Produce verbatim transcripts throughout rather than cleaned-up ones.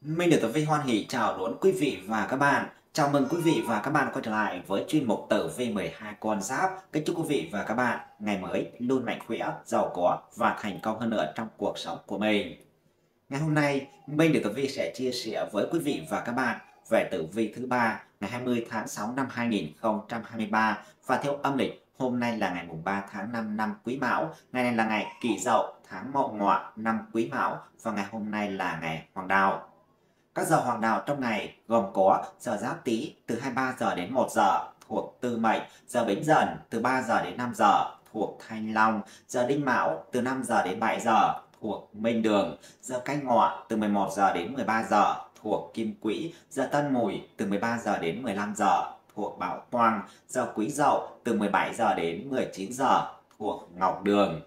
Mình được Tử Vi hoan hỉ chào đón quý vị và các bạn. Chào mừng quý vị và các bạn quay trở lại với chuyên mục Tử Vi mười hai con giáp. Kính chúc quý vị và các bạn ngày mới luôn mạnh khỏe, giàu có và thành công hơn nữa trong cuộc sống của mình. Ngày hôm nay, mình được Tử Vi sẽ chia sẻ với quý vị và các bạn về Tử Vi thứ ba ngày hai mươi tháng sáu năm hai nghìn không trăm hai mươi ba, và theo âm lịch hôm nay là ngày ba tháng năm năm Quý Mão, ngày này là ngày Kỷ Dậu, tháng Mậu Ngọ năm Quý Mão, và ngày hôm nay là ngày Hoàng Đạo. Các giờ hoàng đạo trong ngày gồm có giờ Giáp Tý từ hai mươi ba giờ đến một giờ thuộc Tư Mệnh, giờ Bính Dần từ ba giờ đến năm giờ thuộc Thanh Long, giờ Đinh Mão từ năm giờ đến bảy giờ thuộc Minh Đường, giờ Canh Ngọ từ mười một giờ đến mười ba giờ thuộc Kim Quỹ, giờ Tân Mùi từ mười ba giờ đến mười lăm giờ thuộc Bảo Quang, giờ Quý Dậu từ mười bảy giờ đến mười chín giờ thuộc Ngọc Đường.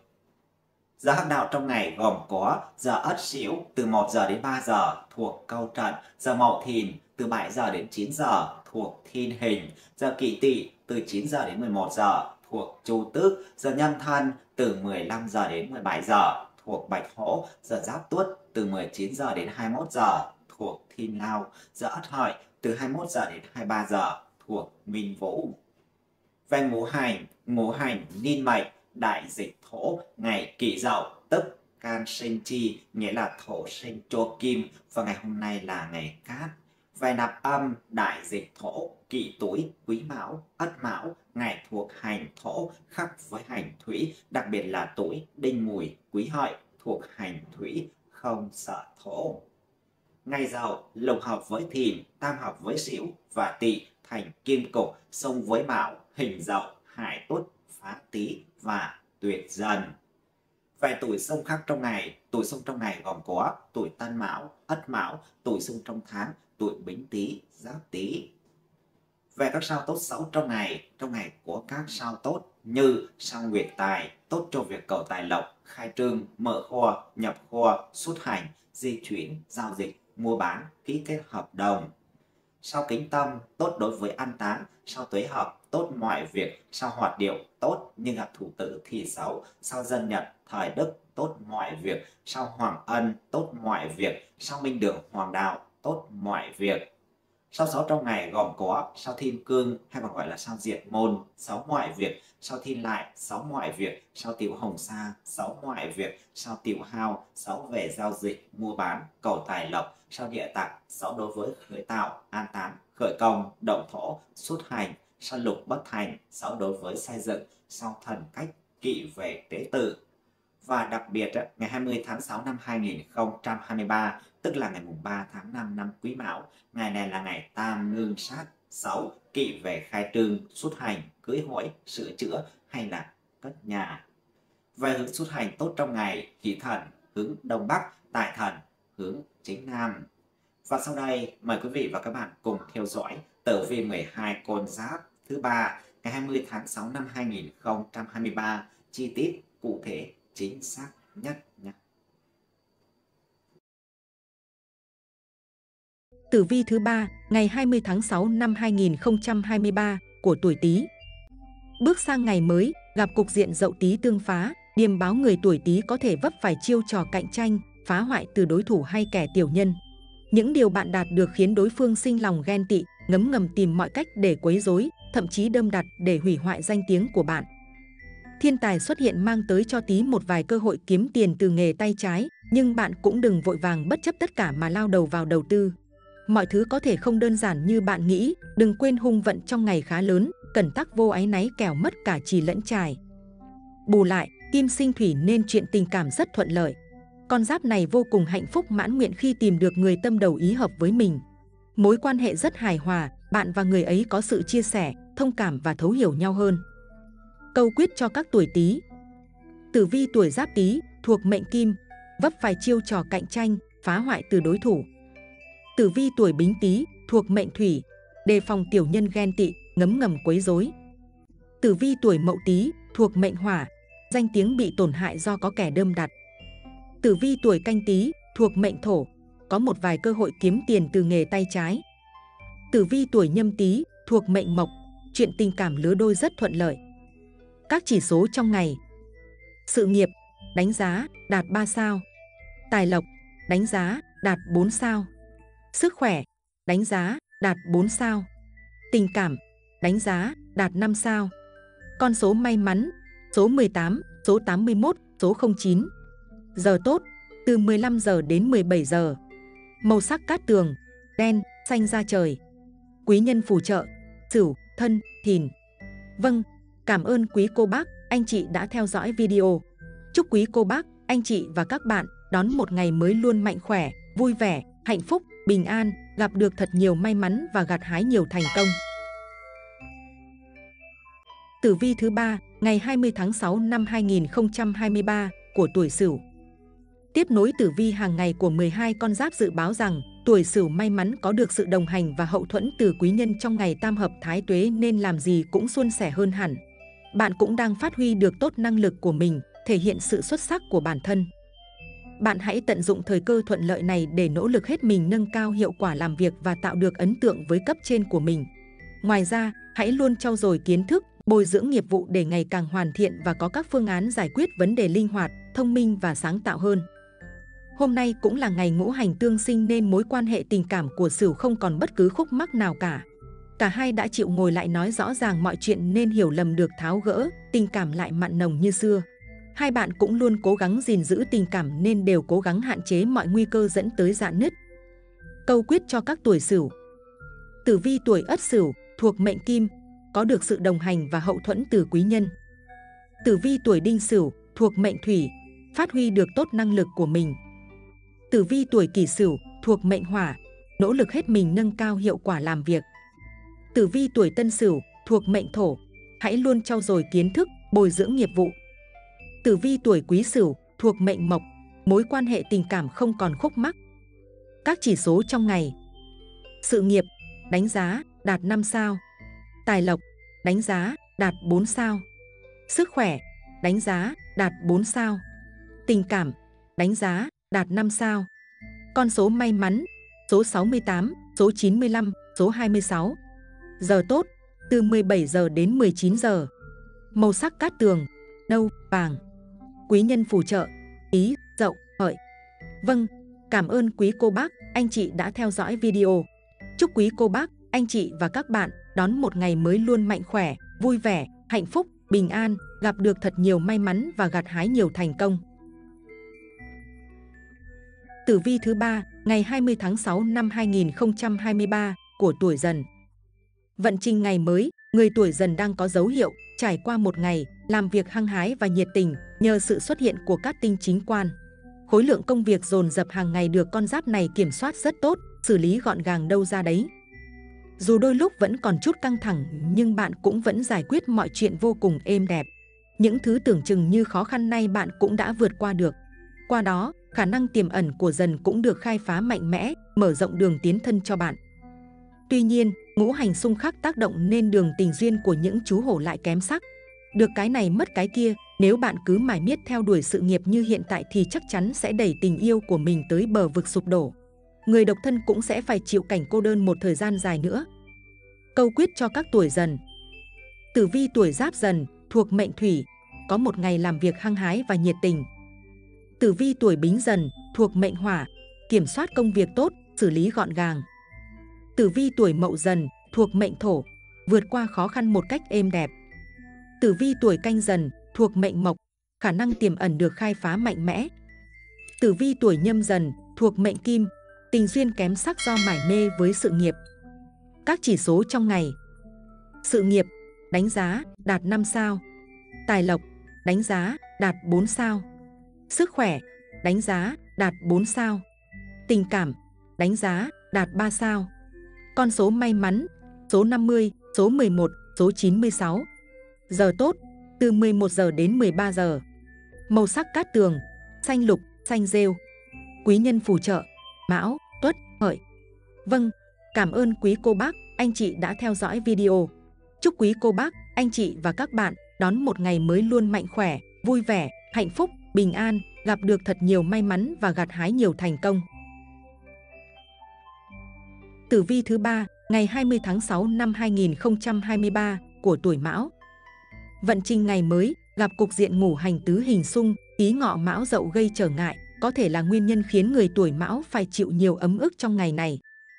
Giờ hắc đạo trong ngày gồm có giờ Ất Sửu từ một giờ đến ba giờ thuộc Câu Trận, giờ Mậu Thìn từ bảy giờ đến chín giờ thuộc Thiên Hình, giờ Kỷ Tỵ từ chín giờ đến mười một giờ thuộc Chu Tước, giờ Nhâm Thân từ mười lăm giờ đến mười bảy giờ thuộc Bạch Hổ, giờ Giáp Tuất từ mười chín giờ đến hai mươi mốt giờ thuộc Thiên Lao, giờ Ất Hợi từ hai mươi mốt giờ đến hai mươi ba giờ thuộc Minh Vũ. Về ngũ hành, ngũ hành niên mệnh đại dịch thổ, ngày Kỷ Dậu tức can sinh chi, nghĩa là thổ sinh cho kim, và ngày hôm nay là ngày Cát. Về nạp âm đại dịch thổ, Kỷ Tuổi, Quý Mão, Ất Mão, ngày thuộc hành thổ khắc với hành thủy, đặc biệt là tuổi Đinh Mùi, Quý Hợi thuộc hành thủy, không sợ thổ. Ngày Dậu lục hợp với Thìn, tam hợp với Sửu và Tỵ thành kim cục, xung với Mão, hình Dậu, Hải Tuất, Phá Tý và Tuyệt Dần. Về tuổi xung khắc trong ngày, tuổi xung trong ngày gồm có tuổi Tân Mão, Ất Mão, tuổi xung trong tháng, tuổi Bính Tý, Giáp Tý. Về các sao tốt xấu trong ngày, trong ngày có các sao tốt như sao Nguyệt Tài, tốt cho việc cầu tài lộc, khai trương, mở kho, nhập kho, xuất hành, di chuyển, giao dịch, mua bán, ký kết hợp đồng. Sao Kính Tâm tốt đối với an táng, sao Tuế Hợp tốt mọi việc, sao Hoạt Điệu tốt nhưng gặp thủ tử thì xấu, sao Dân Nhật thời Đức tốt mọi việc, sao Hoàng Ân tốt mọi việc, sao Minh Đường Hoàng Đạo tốt mọi việc. Sao xấu trong ngày gồm có sao Thiên Cương hay còn gọi là sao Diệt Môn, xấu mọi việc, sao Thiên Lại, xấu mọi việc, sao Tiểu Hồng Sa, xấu mọi việc, sao Tiểu Hao, xấu về giao dịch, mua bán, cầu tài lộc, sao Địa Tạng, xấu đối với khởi tạo, an táng, khởi công, động thổ, xuất hành, sao Lục Bất Thành, xấu đối với xây dựng, sao Thần Cách, kỵ về tế tự. Và đặc biệt ngày hai mươi tháng sáu năm hai nghìn không trăm hai mươi ba, tức là ngày ba tháng năm năm Quý Mão, ngày này là ngày tam nương sát, xấu kỵ về khai trương, xuất hành, cưới hỏi, sửa chữa hay là cất nhà. Về hướng xuất hành tốt trong ngày, Hỷ Thần hướng Đông Bắc, Tài Thần hướng Chính Nam. Và sau đây mời quý vị và các bạn cùng theo dõi Tử Vi mười hai con giáp thứ ba ngày hai mươi tháng sáu năm hai nghìn không trăm hai mươi ba, chi tiết cụ thể chính xác nhất nhé. Tử vi thứ ba ngày hai mươi tháng sáu năm hai nghìn không trăm hai mươi ba của tuổi Tý. Bước sang ngày mới, gặp cục diện Dậu Tý tương phá, điềm báo người tuổi Tý có thể vấp phải chiêu trò cạnh tranh, phá hoại từ đối thủ hay kẻ tiểu nhân. Những điều bạn đạt được khiến đối phương sinh lòng ghen tị, ngấm ngầm tìm mọi cách để quấy rối, thậm chí đâm đặt để hủy hoại danh tiếng của bạn. Thiên tài xuất hiện mang tới cho Tý một vài cơ hội kiếm tiền từ nghề tay trái, nhưng bạn cũng đừng vội vàng bất chấp tất cả mà lao đầu vào đầu tư. Mọi thứ có thể không đơn giản như bạn nghĩ, đừng quên hung vận trong ngày khá lớn, cẩn tắc vô áy náy kẻo mất cả chì lẫn chài. Bù lại, Kim sinh thủy nên chuyện tình cảm rất thuận lợi. Con giáp này vô cùng hạnh phúc mãn nguyện khi tìm được người tâm đầu ý hợp với mình. Mối quan hệ rất hài hòa, bạn và người ấy có sự chia sẻ, thông cảm và thấu hiểu nhau hơn. Câu quyết cho các tuổi Tý. Tử vi tuổi Giáp Tý thuộc mệnh Kim, vấp phải chiêu trò cạnh tranh, phá hoại từ đối thủ. Tử vi tuổi Bính Tý thuộc mệnh Thủy, đề phòng tiểu nhân ghen tị, ngấm ngầm quấy rối. Tử vi tuổi Mậu Tý thuộc mệnh Hỏa, danh tiếng bị tổn hại do có kẻ đâm đặt. Tử vi tuổi Canh Tý thuộc mệnh Thổ, có một vài cơ hội kiếm tiền từ nghề tay trái. Tử vi tuổi Nhâm Tý thuộc mệnh Mộc, chuyện tình cảm lứa đôi rất thuận lợi. Các chỉ số trong ngày: sự nghiệp đánh giá đạt ba sao, tài lộc đánh giá đạt bốn sao, Sức khỏe, đánh giá, đạt bốn sao. Tình cảm, đánh giá, đạt năm sao. Con số may mắn, số mười tám, số tám mươi mốt, số không chín. Giờ tốt, từ mười lăm giờ đến mười bảy giờ. Màu sắc cát tường, đen, xanh da trời. Quý nhân phù trợ, Sửu, Thân, Thìn. Vâng, cảm ơn quý cô bác, anh chị đã theo dõi video. Chúc quý cô bác, anh chị và các bạn đón một ngày mới luôn mạnh khỏe, vui vẻ, hạnh phúc, bình an, gặp được thật nhiều may mắn và gặt hái nhiều thành công. Tử vi thứ ba, ngày hai mươi tháng sáu năm hai nghìn không trăm hai mươi ba của tuổi Sửu. Tiếp nối tử vi hàng ngày của mười hai con giáp dự báo rằng tuổi Sửu may mắn có được sự đồng hành và hậu thuẫn từ quý nhân trong ngày tam hợp thái tuế nên làm gì cũng suôn sẻ hơn hẳn. Bạn cũng đang phát huy được tốt năng lực của mình, thể hiện sự xuất sắc của bản thân. Bạn hãy tận dụng thời cơ thuận lợi này để nỗ lực hết mình nâng cao hiệu quả làm việc và tạo được ấn tượng với cấp trên của mình. Ngoài ra, hãy luôn trau dồi kiến thức, bồi dưỡng nghiệp vụ để ngày càng hoàn thiện và có các phương án giải quyết vấn đề linh hoạt, thông minh và sáng tạo hơn. Hôm nay cũng là ngày ngũ hành tương sinh nên mối quan hệ tình cảm của Sửu không còn bất cứ khúc mắc nào cả. Cả hai đã chịu ngồi lại nói rõ ràng mọi chuyện nên hiểu lầm được tháo gỡ, tình cảm lại mặn nồng như xưa. Hai bạn cũng luôn cố gắng gìn giữ tình cảm nên đều cố gắng hạn chế mọi nguy cơ dẫn tới rạn nứt. Câu quyết cho các tuổi Sửu. Tử vi tuổi Ất Sửu thuộc mệnh Kim, có được sự đồng hành và hậu thuẫn từ quý nhân. Tử vi tuổi Đinh Sửu thuộc mệnh Thủy, phát huy được tốt năng lực của mình. Tử vi tuổi Kỷ Sửu thuộc mệnh Hỏa, nỗ lực hết mình nâng cao hiệu quả làm việc. Tử vi tuổi Tân Sửu thuộc mệnh Thổ, hãy luôn trau dồi kiến thức, bồi dưỡng nghiệp vụ. Tử vi tuổi Quý Sửu thuộc mệnh Mộc, mối quan hệ tình cảm không còn khúc mắc. Các chỉ số trong ngày. Sự nghiệp, đánh giá, đạt năm sao. Tài lộc, đánh giá, đạt bốn sao. Sức khỏe, đánh giá, đạt bốn sao. Tình cảm, đánh giá, đạt năm sao. Con số may mắn, số sáu mươi tám, số chín mươi lăm, số hai mươi sáu. Giờ tốt, từ mười bảy giờ đến mười chín giờ. Màu sắc cát tường, nâu, vàng. Quý nhân phù trợ, Ý, Dậu, Hợi. Vâng, cảm ơn quý cô bác, anh chị đã theo dõi video. Chúc quý cô bác, anh chị và các bạn đón một ngày mới luôn mạnh khỏe, vui vẻ, hạnh phúc, bình an, gặp được thật nhiều may mắn và gặt hái nhiều thành công. Tử vi thứ ba, ngày hai mươi tháng sáu năm hai nghìn không trăm hai mươi ba của tuổi Dần. Vận trình ngày mới, người tuổi Dần đang có dấu hiệu trải qua một ngày làm việc hăng hái và nhiệt tình nhờ sự xuất hiện của các tinh chính quan. Khối lượng công việc dồn dập hàng ngày được con giáp này kiểm soát rất tốt, xử lý gọn gàng đâu ra đấy. Dù đôi lúc vẫn còn chút căng thẳng nhưng bạn cũng vẫn giải quyết mọi chuyện vô cùng êm đẹp. Những thứ tưởng chừng như khó khăn nay bạn cũng đã vượt qua được. Qua đó, khả năng tiềm ẩn của Dần cũng được khai phá mạnh mẽ, mở rộng đường tiến thân cho bạn. Tuy nhiên, ngũ hành xung khắc tác động nên đường tình duyên của những chú hổ lại kém sắc. Được cái này mất cái kia, nếu bạn cứ mải miết theo đuổi sự nghiệp như hiện tại thì chắc chắn sẽ đẩy tình yêu của mình tới bờ vực sụp đổ. Người độc thân cũng sẽ phải chịu cảnh cô đơn một thời gian dài nữa. Câu quyết cho các tuổi Dần. Tử vi tuổi Giáp Dần thuộc mệnh Thủy, có một ngày làm việc hăng hái và nhiệt tình. Tử vi tuổi Bính Dần thuộc mệnh Hỏa, kiểm soát công việc tốt, xử lý gọn gàng. Tử vi tuổi Mậu Dần thuộc mệnh Thổ, vượt qua khó khăn một cách êm đẹp. Tử vi tuổi Canh Dần thuộc mệnh Mộc, khả năng tiềm ẩn được khai phá mạnh mẽ. Tử vi tuổi Nhâm Dần thuộc mệnh Kim, tình duyên kém sắc do mải mê với sự nghiệp. Các chỉ số trong ngày. Sự nghiệp, đánh giá, đạt năm sao. Tài lộc, đánh giá, đạt bốn sao. Sức khỏe, đánh giá, đạt bốn sao. Tình cảm, đánh giá, đạt ba sao. Con số may mắn, số năm mươi, số mười một, số chín mươi sáu. Giờ tốt, từ mười một giờ đến mười ba giờ. Màu sắc cát tường, xanh lục, xanh rêu. Quý nhân phù trợ, Mão, Tuất, Hợi. Vâng, cảm ơn quý cô bác, anh chị đã theo dõi video. Chúc quý cô bác, anh chị và các bạn đón một ngày mới luôn mạnh khỏe, vui vẻ, hạnh phúc, bình an, gặp được thật nhiều may mắn và gặt hái nhiều thành công. Tử vi thứ ba, ngày hai mươi tháng sáu năm hai nghìn không trăm hai mươi ba của tuổi Mão. Vận trình ngày mới, gặp cục diện ngũ hành tứ hình xung, Ý Ngọ Mão Dậu gây trở ngại, có thể là nguyên nhân khiến người tuổi Mão phải chịu nhiều ấm ức trong ngày này.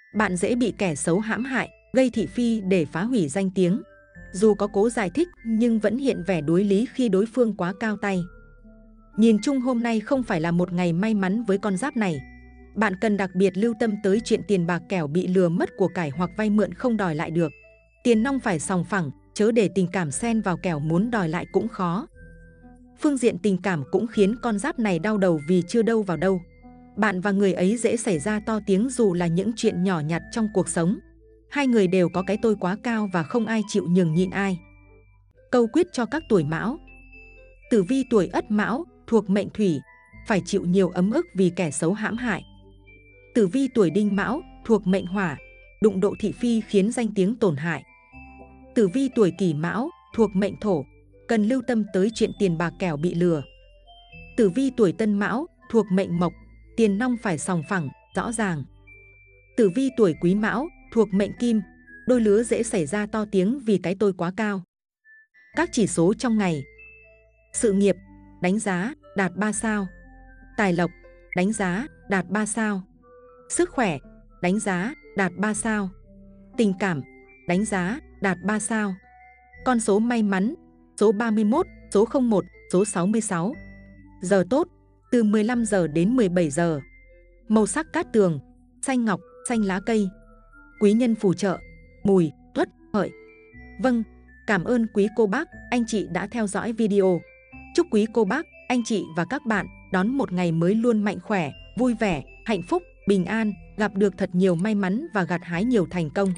Bạn dễ bị kẻ xấu hãm hại, gây thị phi để phá hủy danh tiếng. Dù có cố giải thích nhưng vẫn hiện vẻ đối lý khi đối phương quá cao tay. Nhìn chung hôm nay không phải là một ngày may mắn với con giáp này. Bạn cần đặc biệt lưu tâm tới chuyện tiền bạc, kẻo bị lừa mất của cải hoặc vay mượn không đòi lại được. Tiền nong phải sòng phẳng, chớ để tình cảm xen vào, kẻo muốn đòi lại cũng khó. Phương diện tình cảm cũng khiến con giáp này đau đầu vì chưa đâu vào đâu. Bạn và người ấy dễ xảy ra to tiếng dù là những chuyện nhỏ nhặt trong cuộc sống. Hai người đều có cái tôi quá cao và không ai chịu nhường nhịn ai. Câu quyết cho các tuổi Mão. Tử vi tuổi Ất Mão thuộc mệnh Thủy, phải chịu nhiều ấm ức vì kẻ xấu hãm hại. Tử vi tuổi Đinh Mão thuộc mệnh Hỏa, đụng độ thị phi khiến danh tiếng tổn hại. Tử vi tuổi Kỷ Mão thuộc mệnh Thổ, cần lưu tâm tới chuyện tiền bạc, kẻo bị lừa. Tử vi tuổi Tân Mão thuộc mệnh Mộc, tiền nong phải sòng phẳng, rõ ràng. Tử vi tuổi Quý Mão thuộc mệnh Kim, đôi lứa dễ xảy ra to tiếng vì cái tôi quá cao. Các chỉ số trong ngày. Sự nghiệp, đánh giá, đạt ba sao. Tài lộc, đánh giá, đạt ba sao. Sức khỏe, đánh giá, đạt ba sao. Tình cảm, đánh giá, đạt ba sao. Con số may mắn, số ba mươi mốt, số không một, số sáu mươi sáu. Giờ tốt, từ mười lăm giờ đến mười bảy giờ. Màu sắc cát tường, xanh ngọc, xanh lá cây. Quý nhân phù trợ, Mùi, Tuất, Hợi. Vâng, cảm ơn quý cô bác, anh chị đã theo dõi video. Chúc quý cô bác, anh chị và các bạn đón một ngày mới luôn mạnh khỏe, vui vẻ, hạnh phúc, bình an, gặp được thật nhiều may mắn và gặt hái nhiều thành công.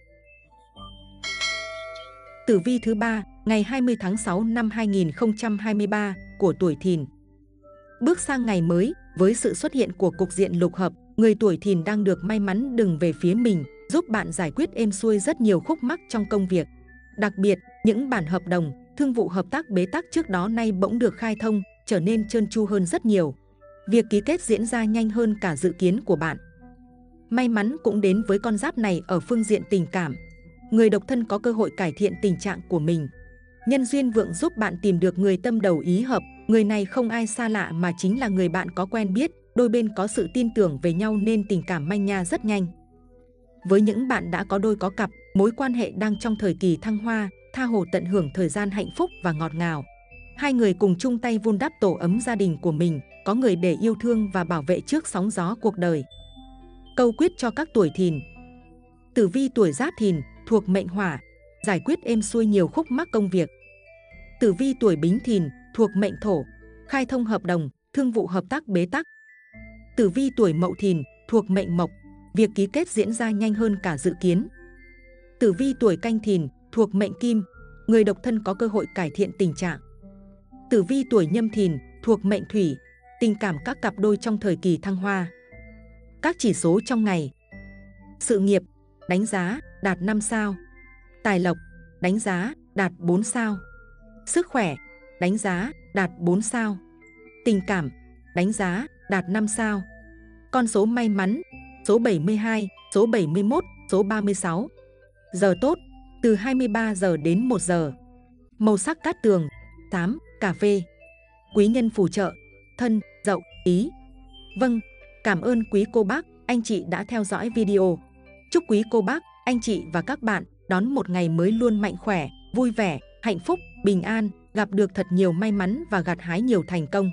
Tử vi thứ ba, ngày hai mươi tháng sáu năm hai nghìn không trăm hai mươi ba của tuổi Thìn. Bước sang ngày mới, với sự xuất hiện của cục diện lục hợp, người tuổi Thìn đang được may mắn đứng về phía mình, giúp bạn giải quyết êm xuôi rất nhiều khúc mắc trong công việc. Đặc biệt, những bản hợp đồng, thương vụ hợp tác bế tắc trước đó nay bỗng được khai thông, trở nên trơn tru hơn rất nhiều. Việc ký kết diễn ra nhanh hơn cả dự kiến của bạn. May mắn cũng đến với con giáp này ở phương diện tình cảm. Người độc thân có cơ hội cải thiện tình trạng của mình. Nhân duyên vượng giúp bạn tìm được người tâm đầu ý hợp. Người này không ai xa lạ mà chính là người bạn có quen biết. Đôi bên có sự tin tưởng về nhau nên tình cảm manh nha rất nhanh. Với những bạn đã có đôi có cặp, mối quan hệ đang trong thời kỳ thăng hoa, tha hồ tận hưởng thời gian hạnh phúc và ngọt ngào. Hai người cùng chung tay vun đắp tổ ấm gia đình của mình, có người để yêu thương và bảo vệ trước sóng gió cuộc đời. Câu quyết cho các tuổi Thìn. Tử vi tuổi Giáp Thìn thuộc mệnh Hỏa, giải quyết êm xuôi nhiều khúc mắc công việc. Tử vi tuổi Bính Thìn thuộc mệnh Thổ, khai thông hợp đồng, thương vụ hợp tác bế tắc. Tử vi tuổi Mậu Thìn thuộc mệnh Mộc, việc ký kết diễn ra nhanh hơn cả dự kiến. Tử vi tuổi Canh Thìn thuộc mệnh Kim, người độc thân có cơ hội cải thiện tình trạng. Tử vi tuổi Nhâm Thìn thuộc mệnh Thủy, tình cảm các cặp đôi trong thời kỳ thăng hoa. Các chỉ số trong ngày. Sự nghiệp, đánh giá, đạt năm sao. Tài lộc, đánh giá, đạt bốn sao. Sức khỏe, đánh giá, đạt bốn sao. Tình cảm, đánh giá, đạt năm sao. Con số may mắn, số bảy mươi hai, số bảy mươi mốt, số ba mươi sáu. Giờ tốt, từ hai mươi ba giờ đến một giờ. Màu sắc cát tường, xám, cà phê. Quý nhân phù trợ, Thân, Dậu, Ý. Vâng, cảm ơn quý cô bác, anh chị đã theo dõi video. Chúc quý cô bác, anh chị và các bạn đón một ngày mới luôn mạnh khỏe, vui vẻ, hạnh phúc, bình an, gặp được thật nhiều may mắn và gặt hái nhiều thành công.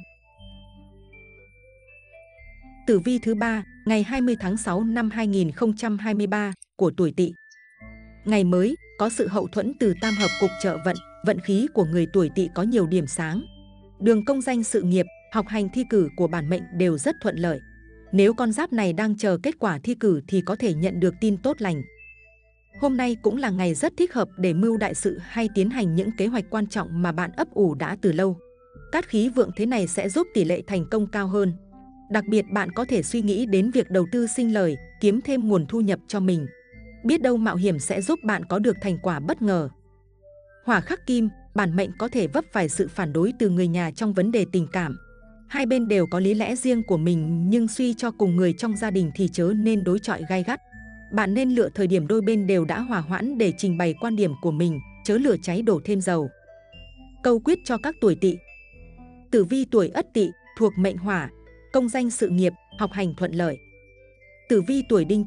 Tử vi thứ ba, ngày hai mươi tháng sáu năm hai nghìn không trăm hai mươi ba của tuổi Tỵ. Ngày mới có sự hậu thuẫn từ tam hợp cục trợ vận, vận khí của người tuổi Tỵ có nhiều điểm sáng. Đường công danh sự nghiệp, học hành thi cử của bản mệnh đều rất thuận lợi. Nếu con giáp này đang chờ kết quả thi cử thì có thể nhận được tin tốt lành. Hôm nay cũng là ngày rất thích hợp để mưu đại sự hay tiến hành những kế hoạch quan trọng mà bạn ấp ủ đã từ lâu. Cát khí vượng thế này sẽ giúp tỷ lệ thành công cao hơn. Đặc biệt bạn có thể suy nghĩ đến việc đầu tư sinh lời, kiếm thêm nguồn thu nhập cho mình. Biết đâu mạo hiểm sẽ giúp bạn có được thành quả bất ngờ. Hỏa khắc kim, bản mệnh có thể vấp phải sự phản đối từ người nhà trong vấn đề tình cảm. Hai bên đều có lý lẽ riêng của mình nhưng suy cho cùng người trong gia đình thì chớ nên đối chọi gay gắt. Bạn nên lựa thời điểm đôi bên đều đã hòa hoãn để trình bày quan điểm của mình, chớ lửa cháy đổ thêm dầu. Câu quyết cho các tuổi Tỵ. Tử vi tuổi Ất Tỵ thuộc mệnh Hỏa, công danh sự nghiệp, học hành thuận lợi. Tử vi tuổi Đinh Tỵ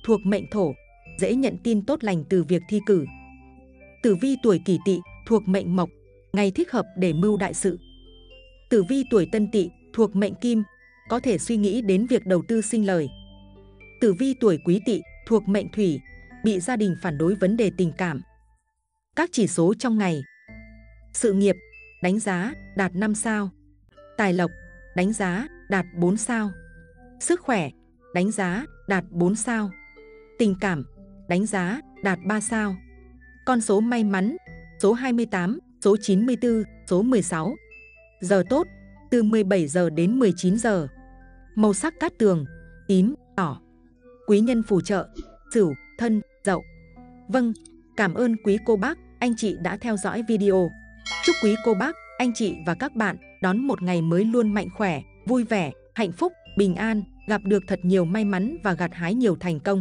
thuộc mệnh Thổ, dễ nhận tin tốt lành từ việc thi cử. Tử vi tuổi Kỷ Tỵ, thuộc mệnh Mộc, ngày thích hợp để mưu đại sự. Tử vi tuổi Tân Tỵ, thuộc mệnh Kim, có thể suy nghĩ đến việc đầu tư sinh lời. Tử vi tuổi Quý Tỵ, thuộc mệnh Thủy, bị gia đình phản đối vấn đề tình cảm. Các chỉ số trong ngày: sự nghiệp, đánh giá, đạt năm sao. Tài lộc, đánh giá, đạt bốn sao. Sức khỏe, đánh giá, đạt bốn sao. Tình cảm, đánh giá, đạt ba sao. Con số may mắn: số hai mươi tám, số chín mươi tư, số mười sáu. Giờ tốt, từ mười bảy giờ đến mười chín giờ. Màu sắc cát tường, tím, đỏ. Quý nhân phù trợ: Sửu, Thân, Dậu. Vâng, cảm ơn quý cô bác, anh chị đã theo dõi video. Chúc quý cô bác, anh chị và các bạn đón một ngày mới luôn mạnh khỏe, vui vẻ, hạnh phúc, bình an, gặp được thật nhiều may mắn và gặt hái nhiều thành công.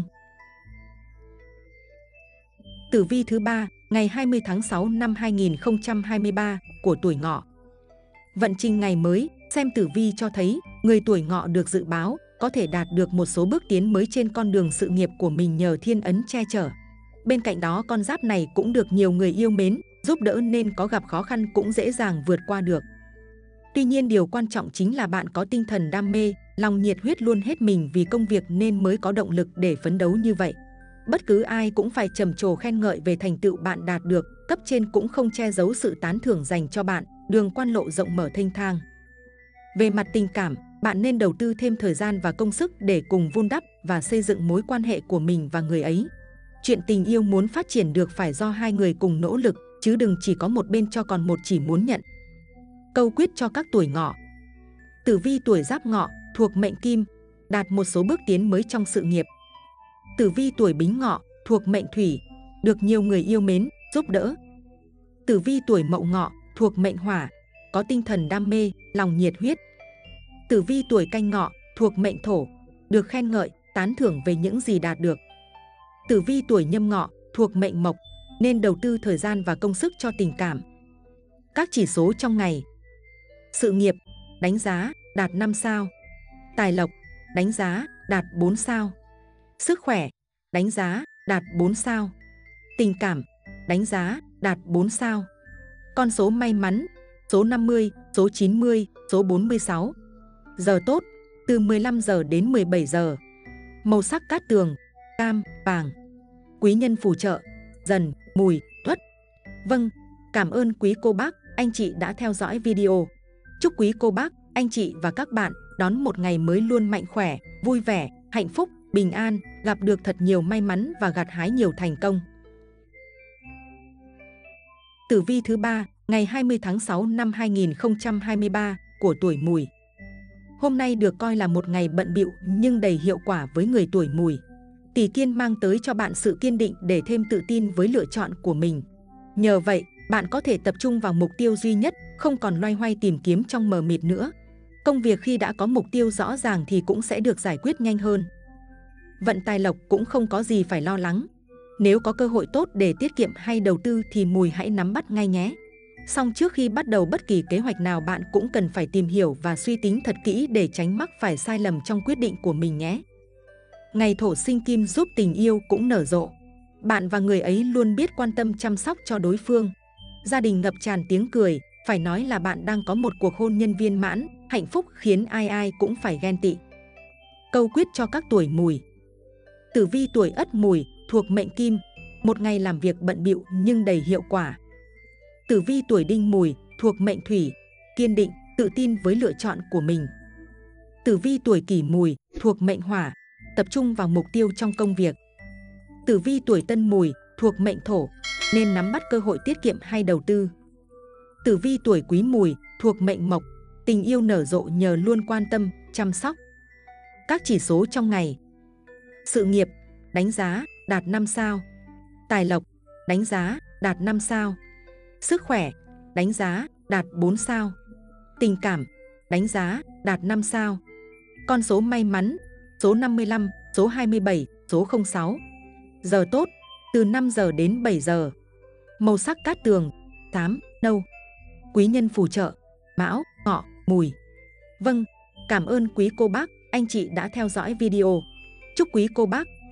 Tử vi thứ ba, ngày hai mươi tháng sáu năm hai nghìn không trăm hai mươi ba của tuổi Ngọ. Vận trình ngày mới, xem tử vi cho thấy, người tuổi Ngọ được dự báo có thể đạt được một số bước tiến mới trên con đường sự nghiệp của mình nhờ thiên ấn che chở. Bên cạnh đó, con giáp này cũng được nhiều người yêu mến, giúp đỡ nên có gặp khó khăn cũng dễ dàng vượt qua được. Tuy nhiên, điều quan trọng chính là bạn có tinh thần đam mê, lòng nhiệt huyết luôn hết mình vì công việc nên mới có động lực để phấn đấu như vậy. Bất cứ ai cũng phải trầm trồ khen ngợi về thành tựu bạn đạt được, cấp trên cũng không che giấu sự tán thưởng dành cho bạn, đường quan lộ rộng mở thênh thang. Về mặt tình cảm, bạn nên đầu tư thêm thời gian và công sức để cùng vun đắp và xây dựng mối quan hệ của mình và người ấy. Chuyện tình yêu muốn phát triển được phải do hai người cùng nỗ lực, chứ đừng chỉ có một bên cho còn một chỉ muốn nhận. Câu quyết cho các tuổi Ngọ. Tử vi tuổi Giáp Ngọ, thuộc mệnh Kim, đạt một số bước tiến mới trong sự nghiệp. Tử vi tuổi Bính Ngọ, thuộc mệnh Thủy, được nhiều người yêu mến, giúp đỡ. Tử vi tuổi Mậu Ngọ, thuộc mệnh Hỏa, có tinh thần đam mê, lòng nhiệt huyết. Tử vi tuổi Canh Ngọ, thuộc mệnh Thổ, được khen ngợi, tán thưởng về những gì đạt được. Tử vi tuổi Nhâm Ngọ, thuộc mệnh Mộc, nên đầu tư thời gian và công sức cho tình cảm. Các chỉ số trong ngày: sự nghiệp, đánh giá, đạt năm sao. Tài lộc, đánh giá, đạt bốn sao. Sức khỏe, đánh giá, đạt bốn sao. Tình cảm, đánh giá, đạt bốn sao. Con số may mắn: số năm mươi, số chín mươi, số bốn mươi sáu. Giờ tốt, từ mười lăm giờ đến mười bảy giờ. Màu sắc cát tường, cam, vàng. Quý nhân phù trợ: Dần, Mùi, Tuất. Vâng, cảm ơn quý cô bác, anh chị đã theo dõi video. Chúc quý cô bác, anh chị và các bạn đón một ngày mới luôn mạnh khỏe, vui vẻ, hạnh phúc, bình an, gặp được thật nhiều may mắn và gặt hái nhiều thành công. Tử vi thứ ba, ngày hai mươi tháng sáu năm hai nghìn không trăm hai mươi ba của tuổi Mùi. Hôm nay được coi là một ngày bận bịu nhưng đầy hiệu quả với người tuổi Mùi. Tỷ Kiên mang tới cho bạn sự kiên định để thêm tự tin với lựa chọn của mình. Nhờ vậy, bạn có thể tập trung vào mục tiêu duy nhất, không còn loay hoay tìm kiếm trong mờ mịt nữa. Công việc khi đã có mục tiêu rõ ràng thì cũng sẽ được giải quyết nhanh hơn. Vận tài lộc cũng không có gì phải lo lắng. Nếu có cơ hội tốt để tiết kiệm hay đầu tư thì Mùi hãy nắm bắt ngay nhé. Song trước khi bắt đầu bất kỳ kế hoạch nào, bạn cũng cần phải tìm hiểu và suy tính thật kỹ để tránh mắc phải sai lầm trong quyết định của mình nhé. Ngày Thổ sinh Kim giúp tình yêu cũng nở rộ. Bạn và người ấy luôn biết quan tâm chăm sóc cho đối phương. Gia đình ngập tràn tiếng cười, phải nói là bạn đang có một cuộc hôn nhân viên mãn, hạnh phúc khiến ai ai cũng phải ghen tị. Câu quyết cho các tuổi Mùi. Tử vi tuổi Ất Mùi, thuộc mệnh Kim, một ngày làm việc bận bịu nhưng đầy hiệu quả. Tử vi tuổi Đinh Mùi, thuộc mệnh Thủy, kiên định, tự tin với lựa chọn của mình. Tử vi tuổi Kỷ Mùi, thuộc mệnh Hỏa, tập trung vào mục tiêu trong công việc. Tử vi tuổi Tân Mùi, thuộc mệnh Thổ, nên nắm bắt cơ hội tiết kiệm hay đầu tư. Tử vi tuổi Quý Mùi, thuộc mệnh Mộc, tình yêu nở rộ nhờ luôn quan tâm, chăm sóc. Các chỉ số trong ngày: sự nghiệp, đánh giá, đạt năm sao. Tài lộc, đánh giá, đạt năm sao. Sức khỏe, đánh giá, đạt bốn sao. Tình cảm, đánh giá, đạt năm sao. Con số may mắn: số năm mươi lăm, số hai mươi bảy, số không sáu. Giờ tốt, từ năm giờ đến bảy giờ. Màu sắc cát tường, xám, nâu. Quý nhân phù trợ: Mão, Ngọ, Mùi. Vâng, cảm ơn quý cô bác, anh chị đã theo dõi video. Chúc quý cô bác, anh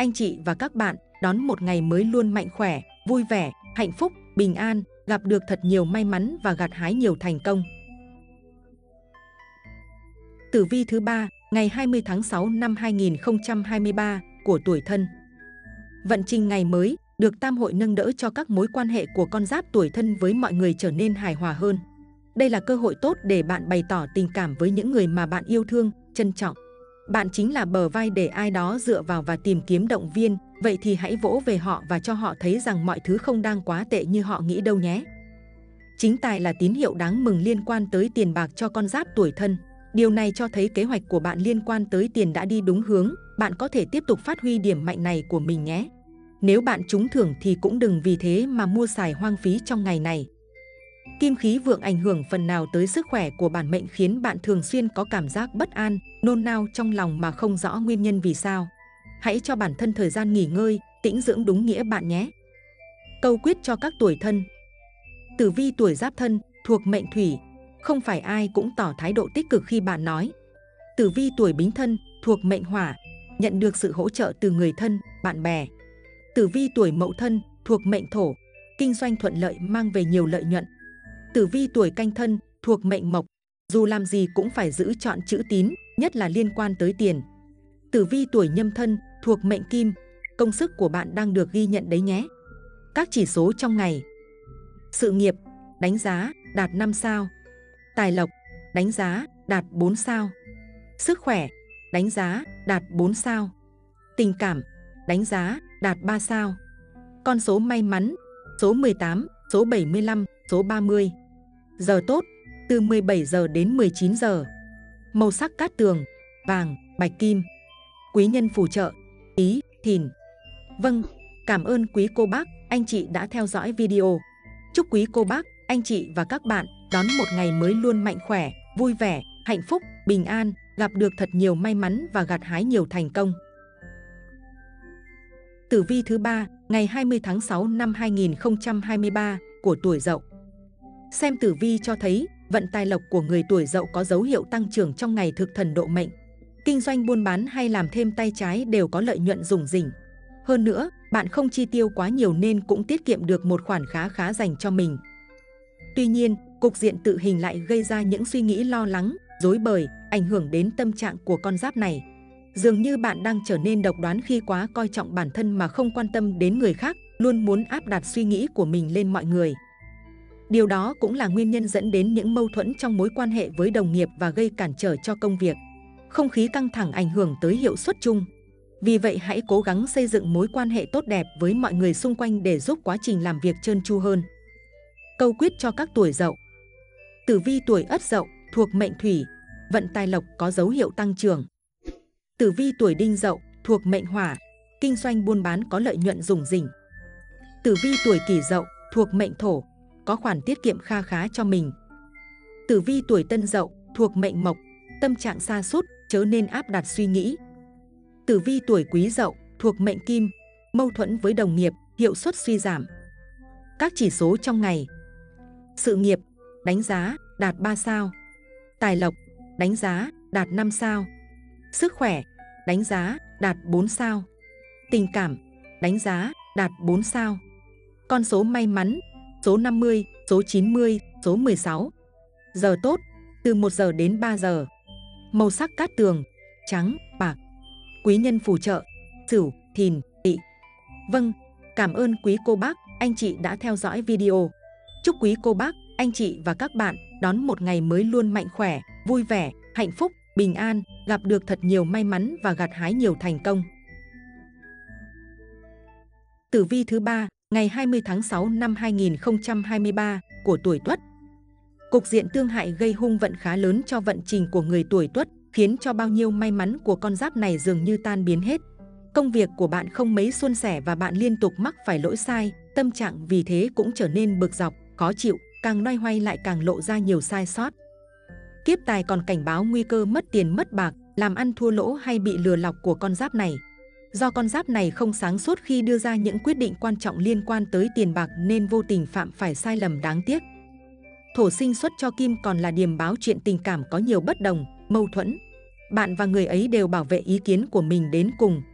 anh chị và các bạn đón một ngày mới luôn mạnh khỏe, vui vẻ, hạnh phúc, bình an, gặp được thật nhiều may mắn và gặt hái nhiều thành công. Tử vi thứ ba, ngày hai mươi tháng sáu năm hai nghìn không trăm hai mươi ba của tuổi Thân. Vận trình ngày mới được tam hội nâng đỡ cho các mối quan hệ của con giáp tuổi Thân với mọi người trở nên hài hòa hơn. Đây là cơ hội tốt để bạn bày tỏ tình cảm với những người mà bạn yêu thương, trân trọng. Bạn chính là bờ vai để ai đó dựa vào và tìm kiếm động viên, vậy thì hãy vỗ về họ và cho họ thấy rằng mọi thứ không đang quá tệ như họ nghĩ đâu nhé. Chính tài là tín hiệu đáng mừng liên quan tới tiền bạc cho con giáp tuổi Thân. Điều này cho thấy kế hoạch của bạn liên quan tới tiền đã đi đúng hướng, bạn có thể tiếp tục phát huy điểm mạnh này của mình nhé. Nếu bạn trúng thưởng thì cũng đừng vì thế mà mua xài hoang phí trong ngày này. Kim khí vượng ảnh hưởng phần nào tới sức khỏe của bản mệnh khiến bạn thường xuyên có cảm giác bất an, nôn nao trong lòng mà không rõ nguyên nhân vì sao. Hãy cho bản thân thời gian nghỉ ngơi, tĩnh dưỡng đúng nghĩa bạn nhé. Câu quyết cho các tuổi Thân. Tử vi tuổi Giáp Thân thuộc mệnh Thủy, không phải ai cũng tỏ thái độ tích cực khi bạn nói. Tử vi tuổi Bính Thân thuộc mệnh Hỏa, nhận được sự hỗ trợ từ người thân, bạn bè. Tử vi tuổi Mậu Thân thuộc mệnh Thổ, kinh doanh thuận lợi mang về nhiều lợi nhuận. Tử vi tuổi Canh Thân thuộc mệnh Mộc, dù làm gì cũng phải giữ trọn chữ tín, nhất là liên quan tới tiền. Tử vi tuổi Nhâm Thân thuộc mệnh Kim, công sức của bạn đang được ghi nhận đấy nhé. Các chỉ số trong ngày. Sự nghiệp, đánh giá, đạt năm sao. Tài lộc, đánh giá, đạt bốn sao. Sức khỏe, đánh giá, đạt bốn sao. Tình cảm, đánh giá, đạt ba sao. Con số may mắn, số mười tám, số bảy mươi lăm, số ba mươi. Giờ tốt, từ mười bảy giờ đến mười chín giờ. Màu sắc cát tường, vàng, bạch kim. Quý nhân phù trợ, Tý, Thìn. Vâng, cảm ơn quý cô bác, anh chị đã theo dõi video. Chúc quý cô bác, anh chị và các bạn đón một ngày mới luôn mạnh khỏe, vui vẻ, hạnh phúc, bình an, gặp được thật nhiều may mắn và gặt hái nhiều thành công. Tử vi thứ ba, ngày hai mươi tháng sáu năm hai nghìn không trăm hai mươi ba của tuổi Dậu. Xem tử vi cho thấy, vận tài lộc của người tuổi Dậu có dấu hiệu tăng trưởng trong ngày thực thần độ mệnh. Kinh doanh buôn bán hay làm thêm tay trái đều có lợi nhuận rủng rỉnh. Hơn nữa, bạn không chi tiêu quá nhiều nên cũng tiết kiệm được một khoản khá khá dành cho mình. Tuy nhiên, cục diện tự hình lại gây ra những suy nghĩ lo lắng, rối bời, ảnh hưởng đến tâm trạng của con giáp này. Dường như bạn đang trở nên độc đoán khi quá coi trọng bản thân mà không quan tâm đến người khác, luôn muốn áp đặt suy nghĩ của mình lên mọi người. Điều đó cũng là nguyên nhân dẫn đến những mâu thuẫn trong mối quan hệ với đồng nghiệp và gây cản trở cho công việc. Không khí căng thẳng ảnh hưởng tới hiệu suất chung. Vì vậy hãy cố gắng xây dựng mối quan hệ tốt đẹp với mọi người xung quanh để giúp quá trình làm việc trơn tru hơn. Câu quyết cho các tuổi Dậu. Tử vi tuổi Ất Dậu thuộc mệnh Thủy, vận tài lộc có dấu hiệu tăng trưởng. Tử vi tuổi Đinh Dậu thuộc mệnh Hỏa, kinh doanh buôn bán có lợi nhuận rủng rỉnh. Tử vi tuổi Kỷ Dậu thuộc mệnh Thổ, có khoản tiết kiệm kha khá cho mình. Tử vi tuổi Tân Dậu thuộc mệnh Mộc, tâm trạng sa sút, chớ nên áp đặt suy nghĩ. Tử vi tuổi Quý Dậu thuộc mệnh Kim, mâu thuẫn với đồng nghiệp, hiệu suất suy giảm. Các chỉ số trong ngày. Sự nghiệp, đánh giá, đạt ba sao. Tài lộc, đánh giá, đạt năm sao. Sức khỏe, đánh giá, đạt bốn sao. Tình cảm, đánh giá, đạt bốn sao. Con số may mắn, số năm mươi, số chín mươi, số mười sáu. Giờ tốt, từ một giờ đến ba giờ. Màu sắc cát tường, trắng, bạc. Quý nhân phù trợ, Sửu, Thìn, Tỵ. Vâng, cảm ơn quý cô bác, anh chị đã theo dõi video. Chúc quý cô bác, anh chị và các bạn đón một ngày mới luôn mạnh khỏe, vui vẻ, hạnh phúc, bình an, gặp được thật nhiều may mắn và gặt hái nhiều thành công. Tử vi thứ ba, ngày hai mươi tháng sáu năm hai nghìn không trăm hai mươi ba của tuổi Tuất. Cục diện tương hại gây hung vận khá lớn cho vận trình của người tuổi Tuất, khiến cho bao nhiêu may mắn của con giáp này dường như tan biến hết. Công việc của bạn không mấy suôn sẻ và bạn liên tục mắc phải lỗi sai, tâm trạng vì thế cũng trở nên bực dọc, khó chịu, càng loay hoay lại càng lộ ra nhiều sai sót. Kiếp tài còn cảnh báo nguy cơ mất tiền mất bạc, làm ăn thua lỗ hay bị lừa lọc của con giáp này. Do con giáp này không sáng suốt khi đưa ra những quyết định quan trọng liên quan tới tiền bạc nên vô tình phạm phải sai lầm đáng tiếc. Thổ sinh xuất cho Kim còn là điềm báo chuyện tình cảm có nhiều bất đồng, mâu thuẫn. Bạn và người ấy đều bảo vệ ý kiến của mình đến cùng,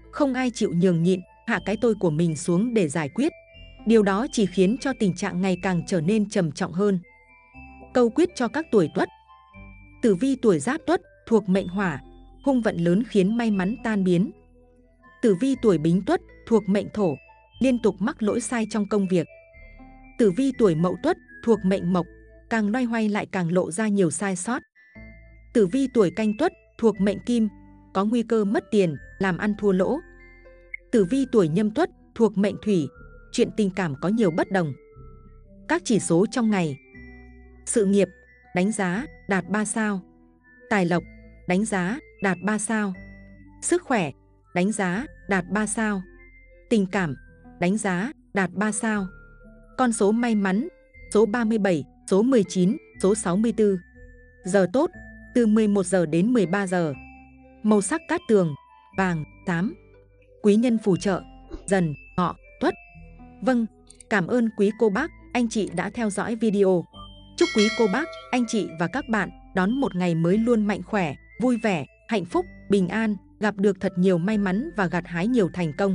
Không ai chịu nhường nhịn, hạ cái tôi của mình xuống để giải quyết. Điều đó chỉ khiến cho tình trạng ngày càng trở nên trầm trọng hơn. Câu quyết cho các tuổi Tuất. Tử vi tuổi Giáp Tuất thuộc mệnh Hỏa, hung vận lớn khiến may mắn tan biến. Tử vi tuổi Bính Tuất thuộc mệnh Thổ, liên tục mắc lỗi sai trong công việc. Tử vi tuổi Mậu Tuất thuộc mệnh Mộc, càng loay hoay lại càng lộ ra nhiều sai sót. Tử vi tuổi Canh Tuất thuộc mệnh Kim, có nguy cơ mất tiền, làm ăn thua lỗ. Tử vi tuổi Nhâm Tuất thuộc mệnh Thủy, chuyện tình cảm có nhiều bất đồng. Các chỉ số trong ngày: sự nghiệp, đánh giá, đạt ba sao. Tài lộc, đánh giá, đạt ba sao. Sức khỏe, đánh giá, đạt ba sao. Tình cảm, đánh giá, đạt ba sao. Con số may mắn: số ba mươi bảy, số mười chín, số sáu mươi tư. Giờ tốt, từ mười một giờ đến mười ba giờ. Màu sắc cát tường, vàng, xám. Quý nhân phù trợ: Dần, Ngọ, Tuất. Vâng, cảm ơn quý cô bác, anh chị đã theo dõi video. Chúc quý cô bác, anh chị và các bạn đón một ngày mới luôn mạnh khỏe, vui vẻ, hạnh phúc, bình an, gặp được thật nhiều may mắn và gặt hái nhiều thành công.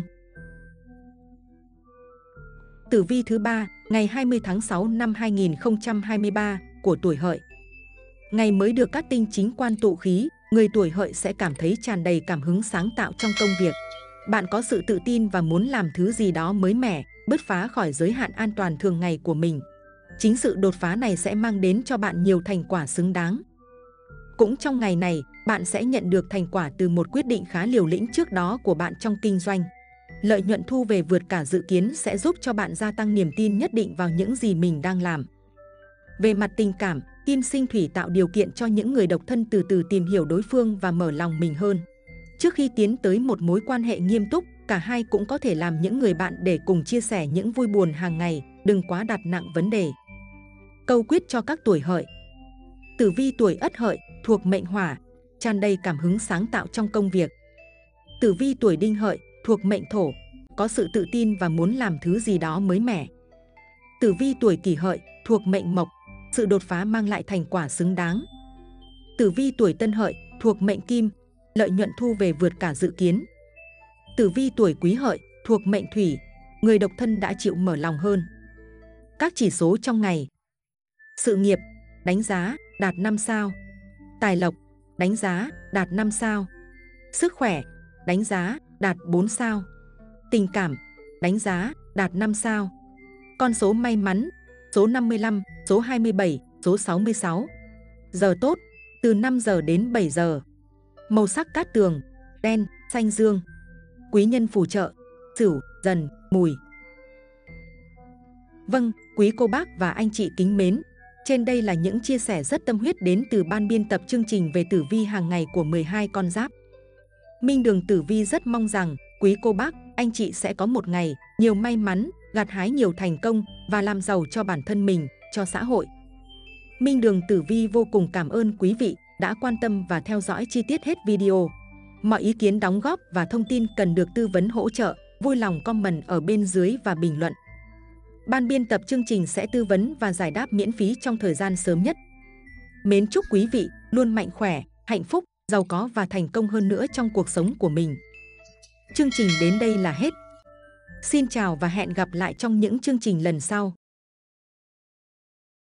Tử vi thứ ba, ngày hai mươi tháng sáu năm hai nghìn không trăm hai mươi ba của tuổi Hợi. Ngày mới được các tinh chính quan tụ khí, người tuổi Hợi sẽ cảm thấy tràn đầy cảm hứng sáng tạo trong công việc. Bạn có sự tự tin và muốn làm thứ gì đó mới mẻ, bứt phá khỏi giới hạn an toàn thường ngày của mình. Chính sự đột phá này sẽ mang đến cho bạn nhiều thành quả xứng đáng. Cũng trong ngày này, bạn sẽ nhận được thành quả từ một quyết định khá liều lĩnh trước đó của bạn trong kinh doanh. Lợi nhuận thu về vượt cả dự kiến sẽ giúp cho bạn gia tăng niềm tin nhất định vào những gì mình đang làm. Về mặt tình cảm, Kim Sinh Thủy tạo điều kiện cho những người độc thân từ từ tìm hiểu đối phương và mở lòng mình hơn. Trước khi tiến tới một mối quan hệ nghiêm túc, cả hai cũng có thể làm những người bạn để cùng chia sẻ những vui buồn hàng ngày, đừng quá đặt nặng vấn đề. Câu quyết cho các tuổi Hợi. Tử vi tuổi Ất Hợi thuộc mệnh Hỏa, tràn đầy cảm hứng sáng tạo trong công việc. Tử vi tuổi Đinh Hợi thuộc mệnh Thổ, có sự tự tin và muốn làm thứ gì đó mới mẻ. Tử vi tuổi Kỷ Hợi thuộc mệnh Mộc, sự đột phá mang lại thành quả xứng đáng. Tử vi tuổi Tân Hợi thuộc mệnh Kim, lợi nhuận thu về vượt cả dự kiến. Tử vi tuổi Quý Hợi thuộc mệnh Thủy, người độc thân đã chịu mở lòng hơn. Các chỉ số trong ngày: sự nghiệp, đánh giá, đạt năm sao. Tài lộc, đánh giá, đạt năm sao. Sức khỏe, đánh giá, đạt bốn sao. Tình cảm, đánh giá, đạt năm sao. Con số may mắn: số năm mươi lăm, số hai mươi bảy, số sáu mươi sáu. Giờ tốt, từ năm giờ đến bảy giờ. Màu sắc cát tường, đen, xanh dương. Quý nhân phù trợ: Sửu, Dần, Mùi. Vâng, quý cô bác và anh chị kính mến, trên đây là những chia sẻ rất tâm huyết đến từ ban biên tập chương trình về tử vi hàng ngày của mười hai con giáp. Minh Đường Tử Vi rất mong rằng quý cô bác, anh chị sẽ có một ngày nhiều may mắn, gặt hái nhiều thành công và làm giàu cho bản thân mình, cho xã hội. Minh Đường Tử Vi vô cùng cảm ơn quý vị đã quan tâm và theo dõi chi tiết hết video. Mọi ý kiến đóng góp và thông tin cần được tư vấn hỗ trợ, vui lòng comment ở bên dưới và bình luận. Ban biên tập chương trình sẽ tư vấn và giải đáp miễn phí trong thời gian sớm nhất. Mến chúc quý vị luôn mạnh khỏe, hạnh phúc, giàu có và thành công hơn nữa trong cuộc sống của mình. Chương trình đến đây là hết. Xin chào và hẹn gặp lại trong những chương trình lần sau.